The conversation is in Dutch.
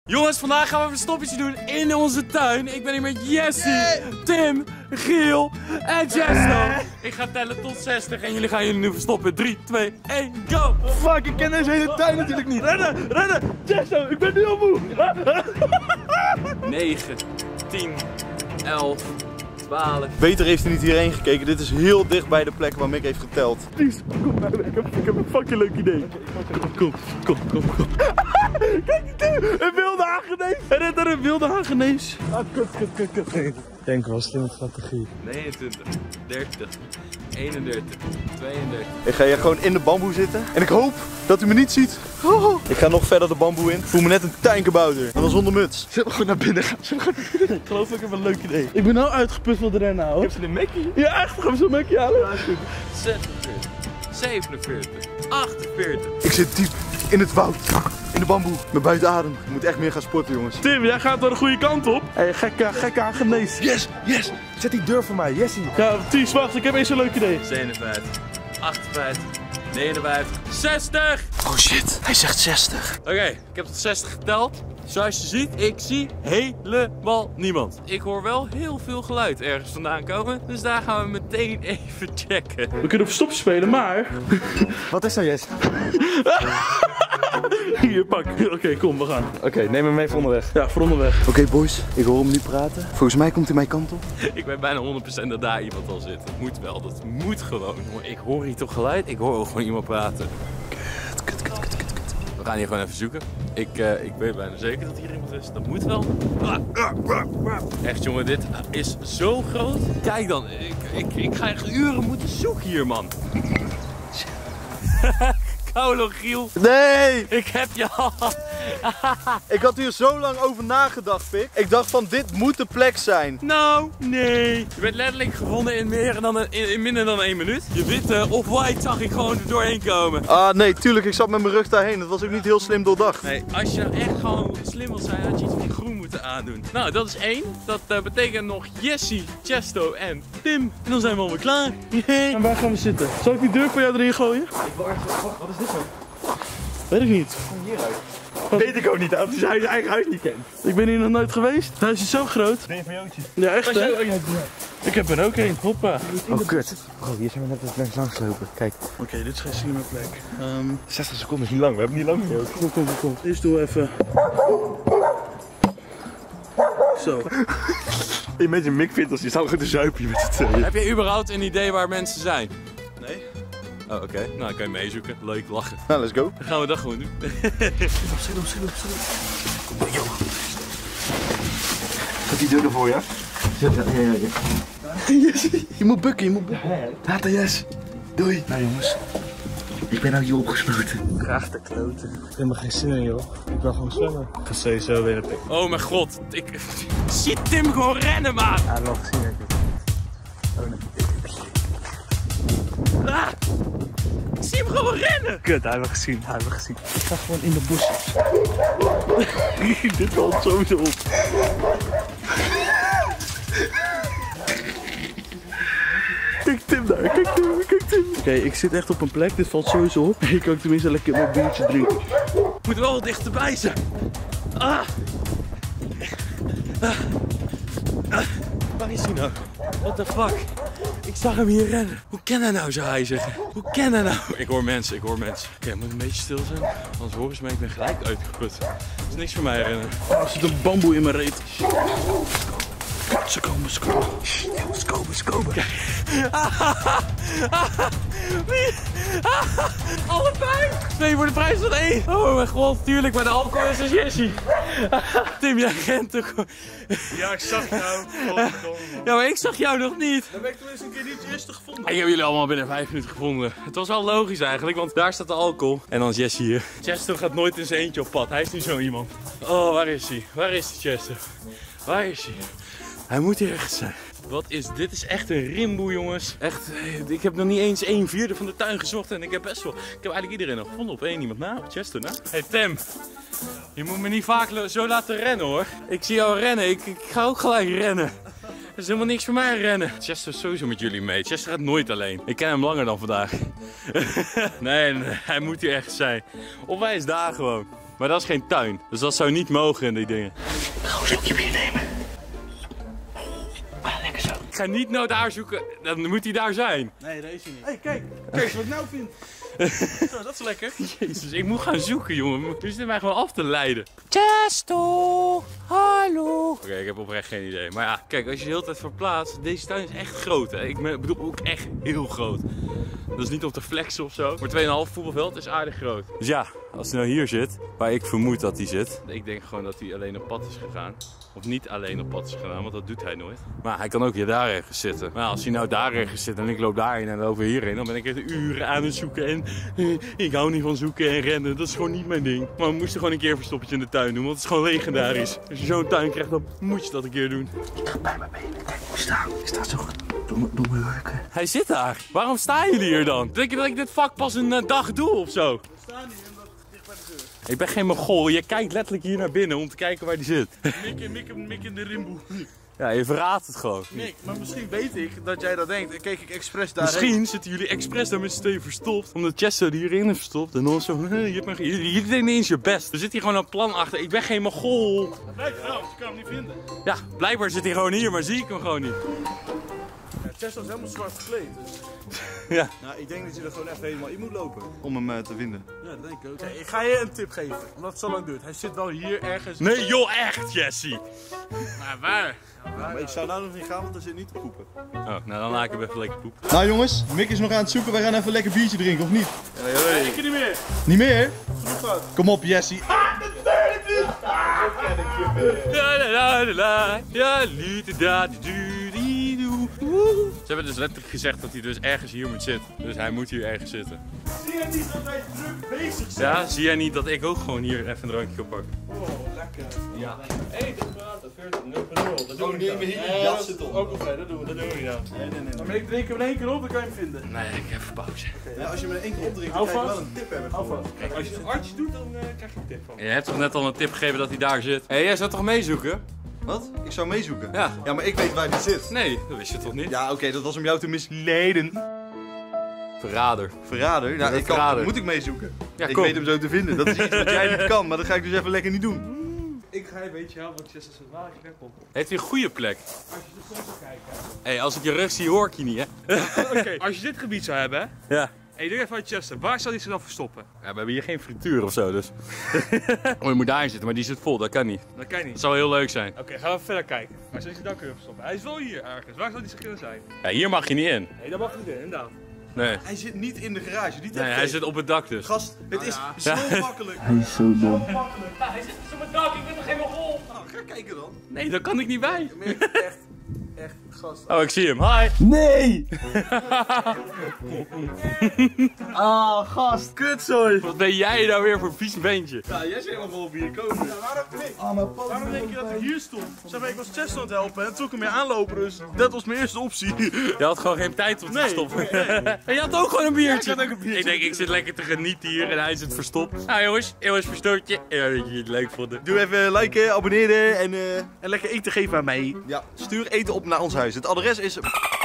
Jongens, vandaag gaan we een verstoppertje doen in onze tuin. Ik ben hier met Jesse, Tim, Giel en Chesto. Ik ga tellen tot 60 en jullie gaan jullie nu verstoppen. 3, 2, 1, go! Fuck, ik ken deze hele tuin natuurlijk niet. Rennen, rennen! Chesto, ik ben nu al moe. 9, 10, 11, 12. Beter heeft hij niet hierheen gekeken. Dit is heel dicht bij de plek waar Mick heeft geteld. Ties, kom maar. Ik heb een fucking leuk idee. Kom. Kijk, een wilde hagenees. Er rent er een wilde hagenees. Ah, kut. Denk wel, slimme strategie. 29, 30, 31, 32. Ik ga hier gewoon in de bamboe zitten. En ik hoop dat u me niet ziet. Oh. Ik ga nog verder de bamboe in. Ik voel me net een tuinkabouter. Maar dan zonder muts. Zullen we gewoon naar binnen gaan? Ik geloof dat ik heb een leuk idee. Ik ben nou uitgeput van de rennen, hoor. Ik heb ze een Mackie. Ja, echt. Gaan we zo'n Mackie halen? Ja, is goed. 46, 47, 48. Ik zit diep in het woud. In de bamboe. Met buiten adem. Ik moet echt meer gaan sporten, jongens. Tim, jij gaat wel de goede kant op. Hé, gekke hagenees. Yes. Zet die deur voor mij, Jessie. Ja, Ties, wacht. Ik heb eens een leuk idee. 57, 58, 59, 60! Oh shit, hij zegt 60. Oké, ik heb tot 60 geteld. Zoals je ziet, ik zie helemaal niemand. Ik hoor wel heel veel geluid ergens vandaan komen. Dus daar gaan we meteen even checken. We kunnen verstoppertje spelen, maar... Wat is dat, Jess? Hier, pak. Oké, kom, we gaan. Oké, neem hem mee voor onderweg. Ja, voor onderweg. Oké, boys, ik hoor hem nu praten. Volgens mij komt hij mijn kant op. Ik weet bijna 100% dat daar iemand al zit. Dat moet wel, dat moet gewoon. Ik hoor hier toch geluid? Ik hoor ook gewoon iemand praten. Kut. We gaan hier gewoon even zoeken. Ik weet bijna zeker dat hier iemand is. Dat moet wel. Echt jongen, dit is zo groot. Kijk dan, ik ga echt uren moeten zoeken hier, man. Koulo Giel. Nee! Ik heb je al. Ik had hier zo lang over nagedacht, Pik. Ik dacht van, dit moet de plek zijn. Nou, nee. Je bent letterlijk gevonden in minder dan 1 minuut. Je witte off-white zag ik gewoon er doorheen komen. Ah, nee, tuurlijk. Ik zat met mijn rug daarheen. Dat was ook niet heel slim doordacht. Nee, als je nou echt gewoon slim wil zijn, had je iets van groen moeten aandoen. Nou, dat is 1. Dat betekent nog Jesse, Chesto en Tim. En dan zijn we alweer klaar. En waar gaan we zitten? Zal ik die deur voor jou erin gooien? Wat is dit zo? Weet ik niet. Weet ik ook niet, als hij zijn eigen huis niet kent. Ik ben hier nog nooit geweest. Het huis is zo groot. DVO'tje. Ja, echt hè? Ik heb er ook een. Hoppa. Oh, kut. Oh, hier zijn we net langs lopen. Kijk. Oké, dit is geen slimme plek. 60 seconden is niet lang. We hebben niet lang meer. Kom. Eerst doen we even. Zo. Imagine Mick vindt als je zou gaan te zuipen met z'n tweeën. Heb je überhaupt een idee waar mensen zijn? Nee. Oh, oké. Nou, dan kan je meezoeken. Leuk, lachen. Nou, let's go. Dan gaan we dat gewoon doen. Schil. Gaat die deur ervoor, ja? Ja. Je moet bukken, Later, Yes. Doei. Nou jongens, ik ben nou hier opgesloten. Graag te kloten. Ik heb er geen zin in joh. Ik wil gewoon zwemmen. Ik ga sowieso weer een pik. Oh mijn god. Ik zie Tim gewoon rennen, man. Hij heeft wel gezien denk ik. Oh nee. Ah, ik zie hem gewoon rennen. Kut, hij heeft wel gezien. Ik ga gewoon in de bosjes. Dit valt sowieso op. Kijk Tim daar, kijk Tim. Oké, ik zit echt op een plek. Dit valt sowieso op. Ik kan tenminste lekker mijn biertje drinken. Moet wel wat dichterbij zijn. Waar is hij nou? What the fuck? Ik zag hem hier rennen. Hoe kan hij nou, zou hij zeggen? Hoe kan hij nou? Ik hoor mensen. Oké, ik moet een beetje stil zijn. Anders horen ze me, ik ben gelijk uitgeput. Het is niks voor mij rennen. Oh, er zit een bamboe in mijn reet. Ze komen. Ze komen. Allebei! 2 voor de prijs van 1. Oh mijn god, tuurlijk, maar de alcohol is dus Jessie. Tim, jij rent toch gewoon. Ja, ik zag jou. Ja, maar ik zag jou nog niet. Dan ben ik tenminste een keer niet eerst gevonden. Ik heb jullie allemaal binnen 5 minuten gevonden. Het was wel logisch eigenlijk, want daar staat de alcohol. En dan is Jesse hier. Chesto gaat nooit in zijn eentje op pad. Hij is niet zo iemand. Oh, waar is hij? Waar is die Chesto? Waar is hij? Hij moet hier ergens zijn. Wat is dit? Dit is echt een rimboe, jongens. Echt, ik heb nog niet eens 1/4 van de tuin gezocht en ik heb best wel... Ik heb eigenlijk iedereen nog gevonden op 1 iemand na. Chesto na. Hey Tim, je moet me niet vaak zo laten rennen hoor. Ik zie jou rennen, ik ga ook gelijk rennen. Er is helemaal niks voor mij rennen. Chesto is sowieso met jullie mee. Chesto gaat nooit alleen. Ik ken hem langer dan vandaag. Nee, hij moet hier ergens zijn. Of hij is daar gewoon. Maar dat is geen tuin. Dus dat zou niet mogen in die dingen. Ga een zoekje bier nemen. Lekker zo. Ik ga niet nou daar zoeken. Dan moet hij daar zijn. Nee, dat is hij niet. Hé, kijk. Kijk wat ik nou vind. Zo, dat is lekker. Jezus, ik moet gaan zoeken, jongen. Je zit mij gewoon af te leiden. Chesto, hallo. Oké, ik heb oprecht geen idee. Maar ja, kijk, als je de hele tijd verplaatst. Deze tuin is echt groot, hè. Ik bedoel ook echt heel groot. Dat is niet op te flexen of zo. Maar 2,5 voetbalveld is aardig groot. Dus ja, als hij nou hier zit, waar ik vermoed dat hij zit. Ik denk gewoon dat hij alleen op pad is gegaan. Of niet alleen op pad is gegaan, want dat doet hij nooit. Maar hij kan ook hier daar ergens zitten. Maar als hij nou daar ergens zit en ik loop daarheen en loop hierheen, dan ben ik echt uren aan het zoeken. En ik hou niet van zoeken en rennen. Dat is gewoon niet mijn ding. Maar we moesten gewoon een keer een verstoppertje in de tuin doen, want het is gewoon legendarisch. Als je zo'n tuin krijgt, dan moet je dat een keer doen. Ik ga bij mijn benen. Kijk, ik sta zo door mijn werken. Hij zit daar. Waarom staan jullie hier dan? Denk je dat ik dit vak pas een dag doe of zo? We staan hier omdat het dicht bij de deur. Ik ben geen Mongool. Je kijkt letterlijk hier naar binnen om te kijken waar die zit. Mik in de rimboe. Ja, je verraadt het gewoon. Nick, maar misschien weet ik dat jij dat denkt en keek ik expres daarheen. Misschien zitten jullie expres daar met z'n tweeën verstopt. Omdat Chester hierin is verstopt. En dan zo, je deed niet eens je best. Er zit hier gewoon een plan achter. Ik ben geen Mongool. Dat blijkt wel, want je kan hem niet vinden. Ja, blijkbaar zit hij gewoon hier, maar zie ik hem gewoon niet. Ja, Chester is helemaal zwart gekleed. Dus... Ja. Nou, ik denk dat je er gewoon even helemaal in moet lopen om hem te vinden. Ja, dat denk ik ook. Oké, ik ga je een tip geven, omdat het zo lang duurt. Hij zit wel hier ergens. Nee joh, echt Jesse. Maar waar? Maar ik zou nou nog niet gaan, want er zit niet te poepen. Oh, nou dan laat ik hem even lekker poep. Nou jongens, Mick is nog aan het zoeken. Wij gaan even een lekker biertje drinken, of niet? Nee, ik niet meer. Niet meer? Genoeg gehad. Kom op, Jesse. Ze hebben dus letterlijk gezegd dat hij dus ergens hier moet zitten. Dus hij moet hier ergens zitten. Zie je niet dat wij druk bezig zijn? Ja, zie jij niet dat ik ook gewoon hier even een drankje op pak? Oh, lekker. Ja. Hé, dat praten, 40, 0,0. Dat doen we neem niet. me hier in jas zitten. Ook oké, dat doen we. Dat doen we niet dan. Nee. Maar ik drink hem in één keer op, dan kan je hem vinden. Nee, ik heb pauze. Ja, als je me in één keer opdrinkt, Hou dan krijg je vast. wel een tip hebben. Hou vast. Kijk, als je een artje doet, dan krijg je een tip van. Je hebt toch net al een tip gegeven dat hij daar zit? Hé, jij zou toch meezoeken? Wat? Ik zou meezoeken? Ja. Ja, maar ik weet waar die zit. Nee, dat wist je toch niet? Ja, oké, dat was om jou te misleiden. Verrader. Verrader? Nou, Ja, verrader. moet ik meezoeken. Ja, Ik kom. weet hem zo te vinden. Dat is iets wat jij niet kan, maar dat ga ik dus even lekker niet doen. Ik ga je weet je wel, want Chester zit waar ik op. Heeft hij een goede plek? Als je er zo zou kijken. Hé, als ik je rug zie, hoor ik je niet, hè? Oké, als je dit gebied zou hebben, hè? Ja. En je denkt even aan Chester, waar zou die zich dan verstoppen? Ja, we hebben hier geen frituur of zo, dus. Oh, je moet daarin zitten, maar die zit vol, dat kan niet. Dat kan Dat niet. zou heel leuk zijn. Oké, gaan we even verder kijken. Waar zou hij zich dan kunnen verstoppen? Hij is wel hier ergens. Waar zou hij zich kunnen zijn? Ja, hier mag je niet in. Nee, dat mag niet in, inderdaad. Nee. Hij zit niet in de garage. Die Nee, hij zit op het dak dus. Gast, het is Ja. zo makkelijk. Hij is zo dom. Ja, hij zit op het dak, ik ben nog helemaal vol. Nou, ga kijken dan. Nee, daar kan ik niet bij. Echt, gast. Oh, ik zie hem. Hi. Nee! Ah, gast. Kutzooi. Wat ben jij nou weer voor vies ventje? Ja, jij zegt helemaal op hier komen. Waarom denk je dat ik hier stond? Zeg maar, ik was Chester aan het helpen en toen ik hem weer aanlopen, dus dat was mijn eerste optie. Je had gewoon geen tijd om te Nee. stoppen. En je had ook gewoon een biertje. ik had ook een biertje. Ik denk, ik zit lekker te genieten hier en hij zit verstopt. Nou jongens, verstootje. Ja, dat jullie het leuk vonden. Doe even liken, abonneren en En lekker eten geven aan mij. ja, stuur eten op naar ons huis. Het adres is